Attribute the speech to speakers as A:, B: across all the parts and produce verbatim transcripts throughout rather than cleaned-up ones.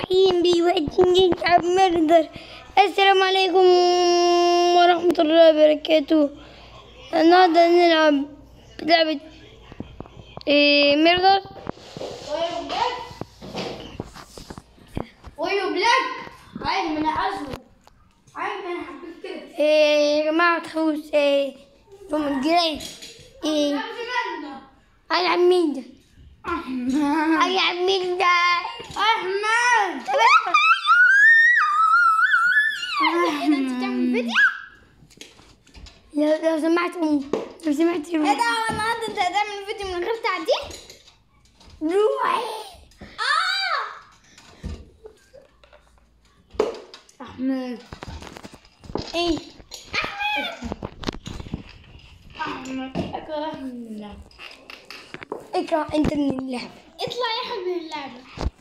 A: الرحيم بيوديني نلعب مردر. السلام عليكم ورحمة الله وبركاته. النهارده نلعب لعبة إيه مردر.
B: ويو بلاك ويو بلاك عادي من أزهر عادي. أنا حبيت كده.
A: إيه يا جماعة متخافوش. إيه هم الجيران. إيه أنا عم مين ده؟
B: أحمد
A: أنا عم مين ده؟
B: أحمد إيه ده؟ أنت بتعمل فيديو؟
A: لو لو سمعت أمي لو سمعت
B: إيه ده؟ النهارده أنت هتعمل فيديو من غير تعديل؟
A: روحي.
B: آه أحمد
A: إيه
B: أحمد أكره من اللعبة.
A: اقرأ أنت من اللعبة.
B: اطلع يا أحمد من اللعبة.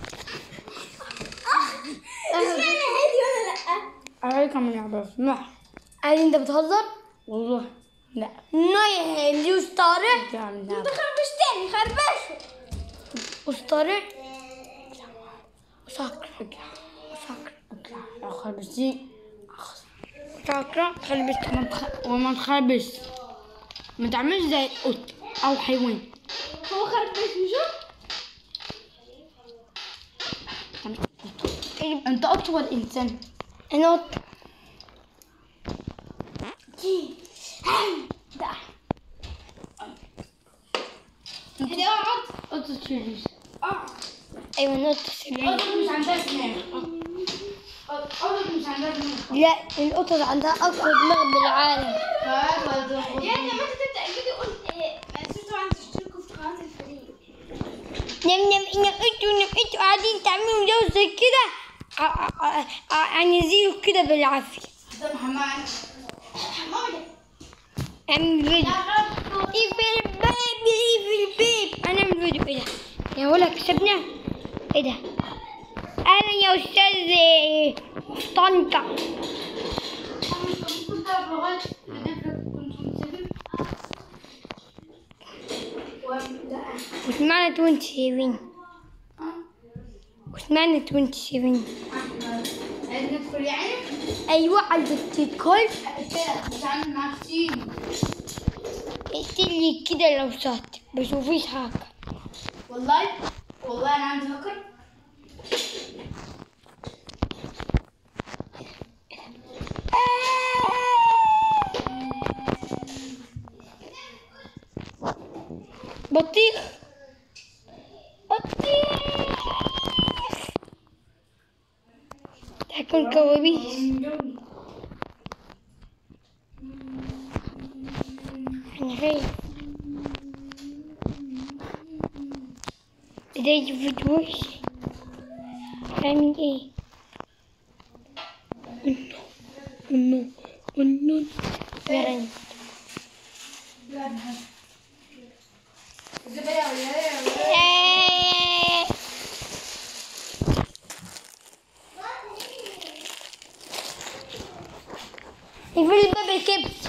B: اسمعني هادي ولا لأ؟
A: عليك من اللعبة اسمع. هل أنت بتهزر؟
B: والله لا.
A: نايم دي أسطورة.
B: انت خربشتني خربشه.
A: أسطورة وسكر وسكر
B: يا خربشتي
A: وسكر خلبس
B: وما تخربش، ما تعملش زي القط او حيوان. هو خربشني شوف. انت قط ولا انسان؟
A: أنا قط.
B: ده انت اقعد قط تشيليش. اه
A: أيوة نط
B: قط مش عندها اسنان. قط مش عندها اسنان.
A: لا القطط عندها أقوى دماغ بالعالم.
B: يعني لما انت تبدا الفيديو قلت ايه ما تنسوش طبعا تشتركوا في قناه الفريق.
A: نم نم إن أنتوا نم أنتوا قاعدين تعملوا جو زي كده عنزيروا كده بالعافية.
B: ده محمد حماده
A: اعمل فيديو. ايه في الباب ايه في الباب. انا اعمل فيديو. ايه ده يا ولا كسبنا. ايه ده انا يا استاذ طنطا. وسمعنا توينتي سيفين وسمعنا توينتي سيفين.
B: عايز ندخل يعني؟
A: ايوه عايزك تدخل.
B: مش عامل معاك كتير.
A: اقتلي كده لو ساعتك بس مفيش حاجة.
B: والله والله انا عندي هاكر.
A: بطيخ بطيخ تاكل كوابيس. انا خايف بداية فيديوش هعمل ايه. انو انو انو غرني يقفل الباب الكبس.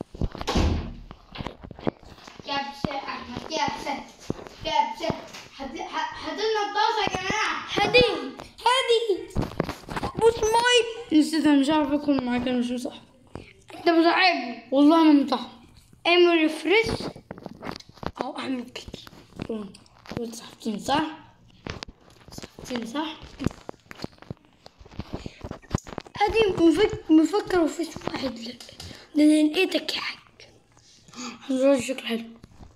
B: كبسة أحمد كبسة كبسة. حاطين الطاسة يا جماعة.
A: هادي هادي بص ماي.
B: نسيت أنا مش عارف أكون معاك. أنا مش صح.
A: انت مصعب
B: والله أنا مصح.
A: اعمل ريفرش او اعمل كده.
B: قلت صحتين صح؟ صحتين صح؟
A: هادي مفك مفكر وفيش واحد. لا ده انا لقيتك يا حاج.
B: الزرار شكله حلو.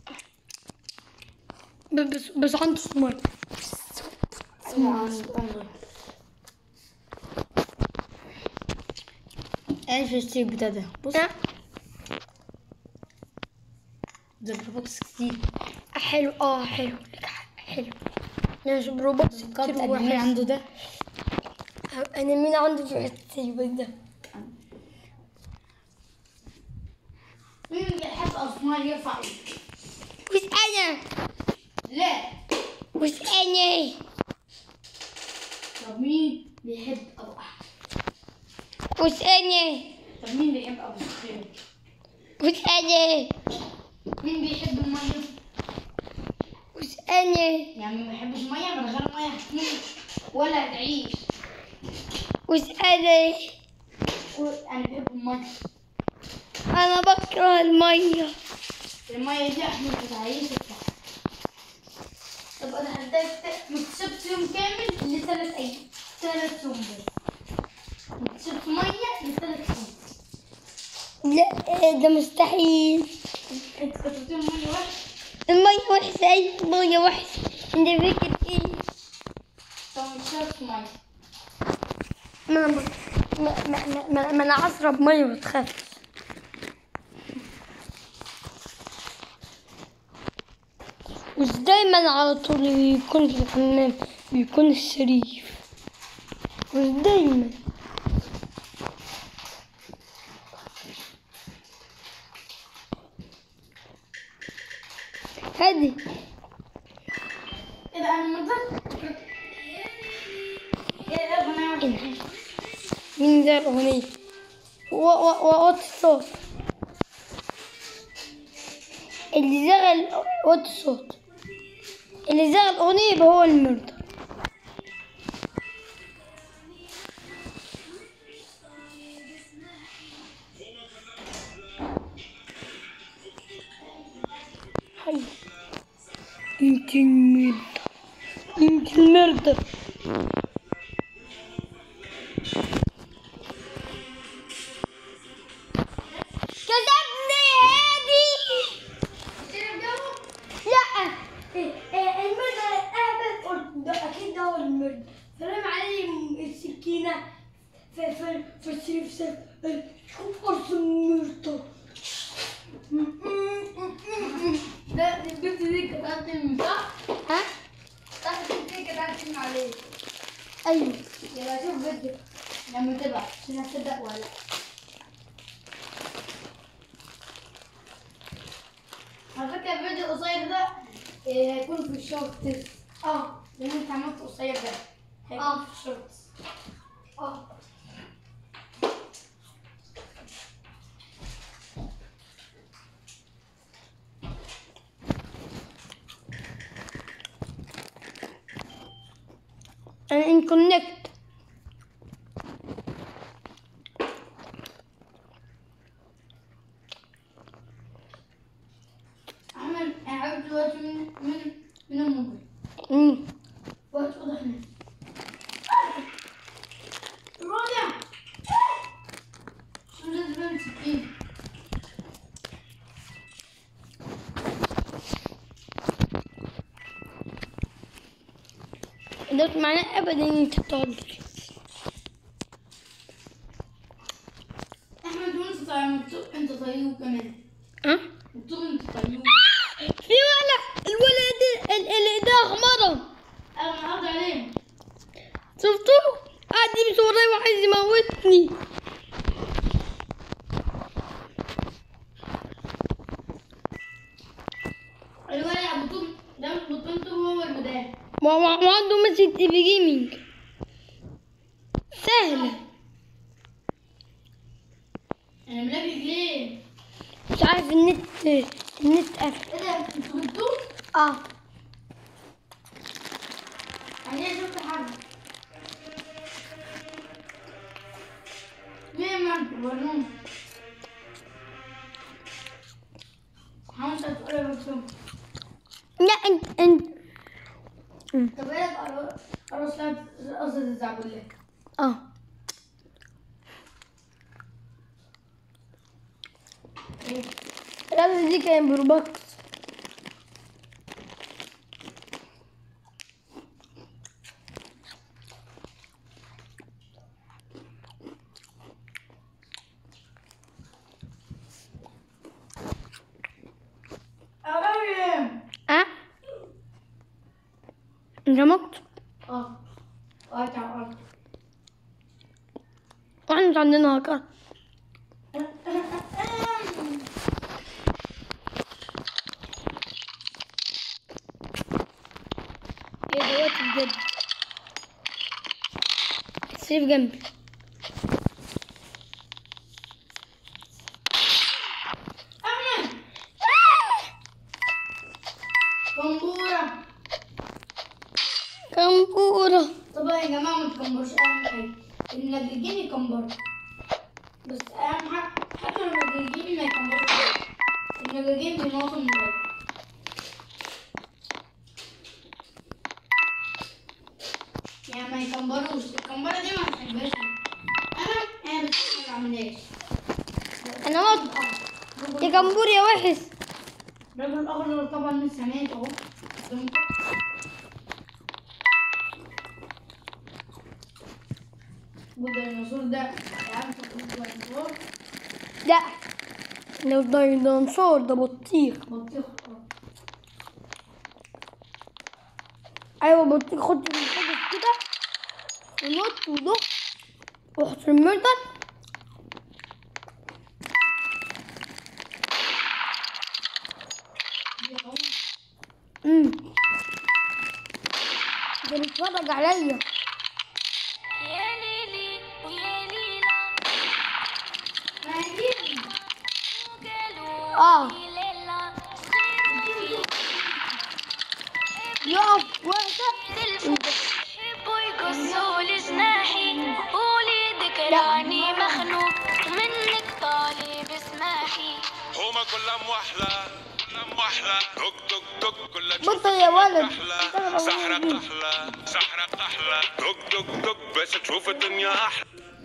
A: بس بس عنده سمار.
B: ايش الشيء بتاع ده؟ بص
A: أه؟
B: ده البوكس كتير.
A: حلو اه حلو لك حق حلو. انا مش بروبوكس كتير
B: مين
A: واحد.
B: عنده ده؟
A: انا مين عنده في حتة ده؟
B: مين بيحب أصناع يرفع؟
A: وش انا
B: لا.
A: وش انا
B: طب مين بيحب أبو أحمد؟
A: وش انا
B: طب مين بيحب أبو خير؟
A: وش انا
B: مين بيحب المية؟
A: وش انا
B: يعني ما بيحبش مية من غير مية هتموت ولا هتعيش.
A: واسألي.
B: انا بحب الميه.
A: انا بكره المية.
B: الميه دي احنا بتعيشك. طب انا هديك مكتسبت يوم كامل لثلاث ايام، ثلاث يوم بس. مكتسبت ميه لثلاث ايام.
A: لا ده مستحيل.
B: انت كتبت لهم ميه واحده.
A: المية وحشة. أي المية وحشة. انت فاكر ايه؟
B: طب مكتسبت ميه.
A: ما انا ب- ما, ما, ما, ما, ما انا هشرب مية ما تخافش. مش دايما على طول يكون في الحمام بيكون الشريف. مش دايما. هادي.
B: ايه ده انا مضل. ايه ده اغنيه.
A: مين ده الأغنية؟ و و وطي الصوت. اللي زغل وطي الصوت. اللي زغل الأغنية يبقى هو المرضى. حي. انت المرضى. انت المرضى. كذبني هادي. لا المرضى اهبل. قلت ده اكيد ده هو المرضى. فرم علي السكينه في في في السيف سيف. شوف قرص المرضى.
B: ده البنت دي كانت هتم صح؟
A: ها؟
B: صح البنت دي كانت هتم عليه.
A: ايوه.
B: يلا شوف فيديو لما تبعت عشان هتصدق ولا لا. على فكرة الفيديو القصير ده إيه، هيكون في الشورتس. اه لان انت عملت قصير ده هيكون
A: آه.
B: في الشورتس. اه
A: انا ان كونكت.
B: احمد انا عرفت دلوقتي من من من الموبايل.
A: امم
B: وقت واضح هنا. رابع شو لازم امسك ايه؟
A: ده معناه ابدا ان انت تقعد.
B: احمد وانت طيب مكتوب انت طيب كمان.
A: ها؟
B: مكتوب انت طيب.
A: في ولد الولد ال- اللي ده احمر.
B: انا هقعد عليه.
A: شفتوه؟ قاعد يمشي ورايا وعايز يموتني.
B: الولد ابو طول ده مش بطلته هو المدام.
A: ما ما ما عنده مسج تي في جيمنج. سهلة.
B: انا ملاقي ليه؟
A: مش عارف النت النت قفل.
B: ايه ده انتوا جبتوه؟
A: اه
B: انا شفت حد. مين من وروني؟ حاول تقول مكتوب.
A: لا انت انت
B: طب ايه لك ارقص لك رقصة الزعبولة؟
A: اه
B: ايه؟
A: الرقصة دي كان بروبوكس.
B: أبراهيم.
A: اه انت مت.
B: اه وقعت على الارض.
A: واحنا مش عندنا هكر. ايه دوت بجد. سيف جنبي.
B: احمد كمبورة.
A: كمبورة.
B: طب يا جماعة ما تكمبروش اهم حاجة. النجاجين يكمبروا، بس اهم حاجه حتى النجاجين ما يكمبروش، النجاجين بيموتوا من الأكل. يعني ما يكمبروش، الكمبرة دي ما بحبهاش انا، انا بس ما بعملهاش.
A: انا موت يا كمبور يا وحش.
B: الراجل الاخضر طبعا لسه ميت اهو. والديناصور ده عارف الديناصور؟
A: لا لو الديناصور ده بطيخ.
B: بطيخ.
A: ايوه بطيخ. خد الحاجة كده ونط وضغط وحط المرطل. امم ده بيتفرج عليا.
C: يا ليلي ويا ليلى وقالوا
A: اه
C: لي ليلى
A: يقف وقته.
C: يحبوا يقصوا لي جناحي قولي ذكراني مخنوق منك طالب اسماحي
D: هما كلهم وحلة كلهم وحلة دق دق دق كلها
A: بطل يا ولد.
D: أحلى سحرة أحلى سحرة أحلى دق دق دق بس تشوف الدنيا أحلى.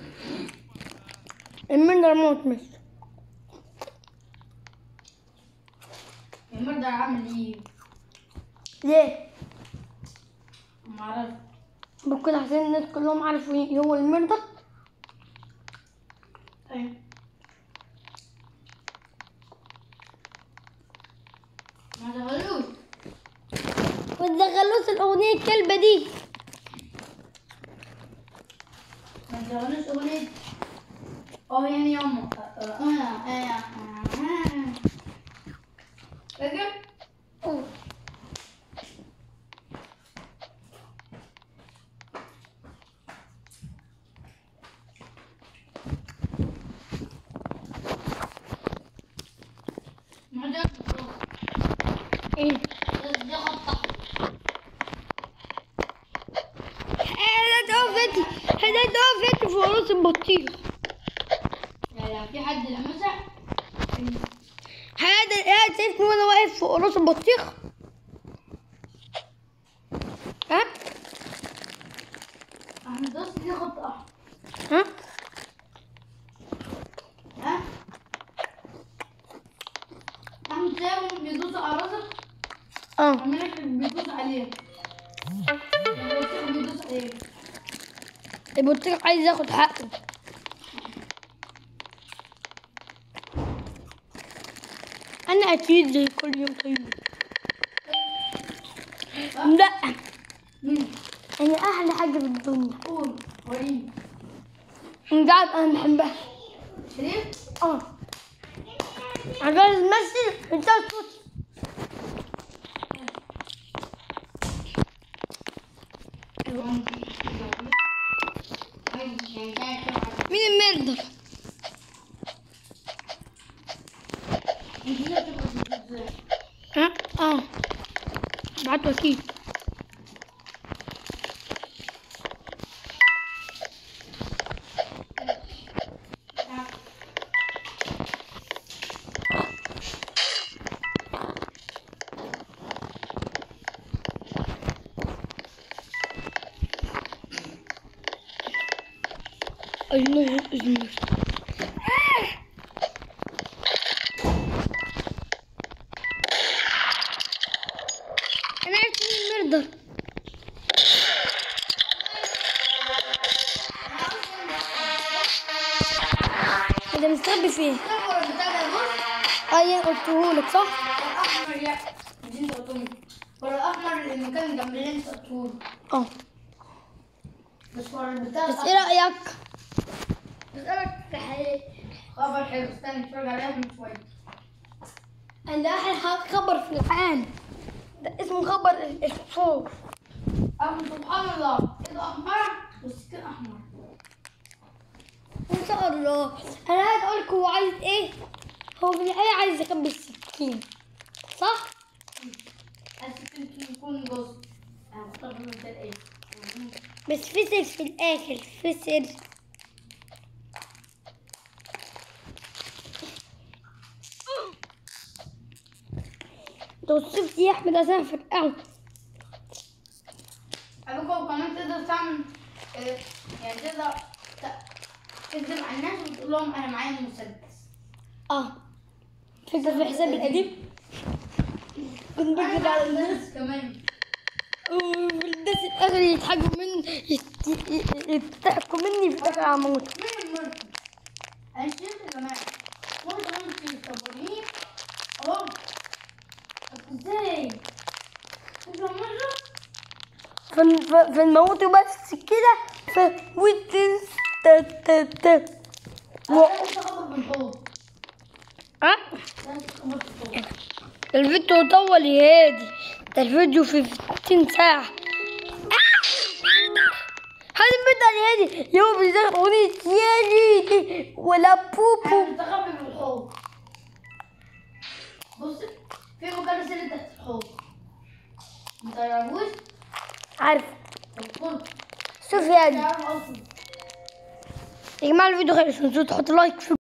A: المندر موت مش
B: المرضى عامل ايه؟
A: ليه؟
B: معرفش.
A: بكل عشان الناس كلهم عارفوا ايه هو المندر.
B: ايوه ما تغلوش.
A: ما تدخلوش الاغنيه الكلبه دي.
B: ما تغلوش اغنية اه يعني يما فاكر؟
A: أوه.
B: ما ده
A: ايه
B: ده خط
A: هذا توفت هذا توفت في راس البطيخ.
B: يعني في حد لمسها.
A: هذا هذا شايفني وانا واقف فوق راس البطيخ. ها
B: احمد بص دي خط احمر.
A: ها
B: ها احمد سايبهم بيدوسوا على راسك.
A: اه
B: عمالك بيدوس عليه. البطيخ بيدوس عليه.
A: البطيخ عايز ياخد حقه. انا اكيد زي كل يوم طيب. لا
B: مين؟
A: انا احلى حاجه في الدنيا.
B: قول وريني.
A: قاعد انا بحبها.
B: شريف؟
A: اه عجبت تمثل انت صوت. مين المردر؟ ها اه بعته اكيد. الله يؤذنك. انا عرفت مين المردر. انت مستخبي فين؟ ايوه قلتهولك صح؟
B: الاحمر لا مش انت قلتهم. ورا الاحمر المكان جنب اللي انت قلتهولي.
A: اه
B: بس ورا البتاع
A: بس ايه رايك؟
B: بسألك في حاجة خبر حلو. استنى نتفرج عليها من شوية.
A: عند احلى خبر في العالم ده اسمه خبر الفور.
B: أم سبحان الله إيد أحمر والسكين أحمر.
A: ان شاء الله. انا عايز اقولك هو عايز ايه. هو في الحقيقه عايز يخبي السكين صح؟
B: السكين يكون جزء. أنا بختار من ده إيه؟
A: بس في سر في الاخر. في سر انت وصفت يا احمد عشان فرقعه.
B: على فكرة وكمان تقدر تعمل آه، يعني تقدر ت- تكذب على الناس وتقول لهم انا معايا مسدس.
A: اه فكرة في الحساب القديم كنت بكذب على الناس
B: الناس كمان.
A: والناس الاخر يضحكوا مني يت- ي- يضحكوا مني في الاخر هموت.
B: مين المركب؟ انا شفت يا جماعة واحد غلط صبورين اهو. طب ازاي؟ كذا مرة؟
A: فن- ف- فنموتوا بس كده ف وتس ت- ت- ت- و-
B: انا لسه خبط من فوق.
A: اه
B: انا لسه خبط من فوق.
A: الفيديو طول يا هادي، ده الفيديو في ستين ساعة. هذا الفيديو يا هادي يوم بيزغ أغنية يا جيدي ولا
B: انا
A: بوبو.
B: مستخبي في الحوض. بص في مكان سري تحت الحوض. متعرفوش؟
A: عارف
B: طب خد.
A: شوف يا هادي
B: تعرف اصلا.
A: يا جماعة الفيديو خلص، تحط لايك في